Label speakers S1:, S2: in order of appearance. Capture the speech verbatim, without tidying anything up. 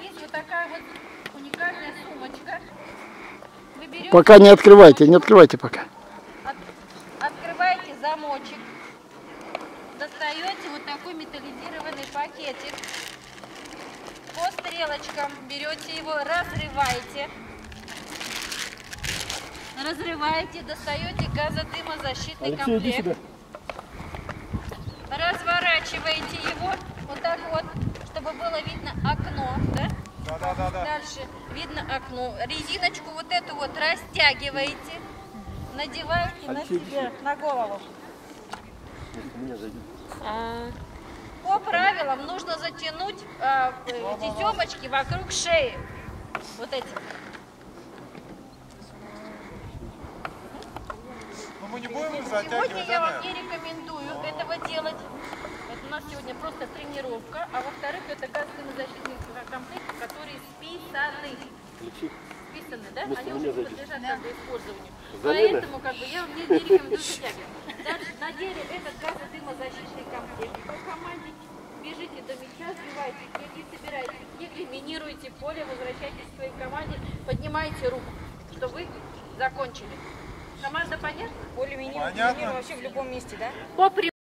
S1: есть вот такая вот уникальная сумочка. Вы берете,
S2: Пока не открывайте, не открывайте пока.
S1: От, открываете замочек. Достаете вот такой металлизированный пакетик. По стрелочкам берете его, разрываете. Разрываете, достаете газодымозащитный комплект. Разворачиваете его вот так вот, чтобы было видно окно, да?
S3: Да, да, да, да.
S1: Дальше видно окно. Резиночку вот эту вот растягиваете, надеваете на себя, на голову. А, по правилам нужно затянуть а, эти семочки вокруг шеи. Вот эти.
S3: Но мы не будем
S1: Сегодня
S3: затягивать,
S1: я
S3: да,
S1: вам не рекомендую этого делать. Это у нас сегодня просто тренировка. А во-вторых, это газодымозащитный комплект, которые списаны. Списаны, да? Они уже подлежат как бы использованию. Поэтому как бы я вам не, не рекомендую затягивать. Дальше надели этот газодымозащитный комплект. По команде бежите до мяча, сбивайте кегли, собираете кегли, минируете поле, возвращайтесь к своей команде, поднимаете руку, что вы закончили. Команда понятна?
S4: Более-менее
S3: Понятно.
S4: вообще в любом месте, да?
S1: По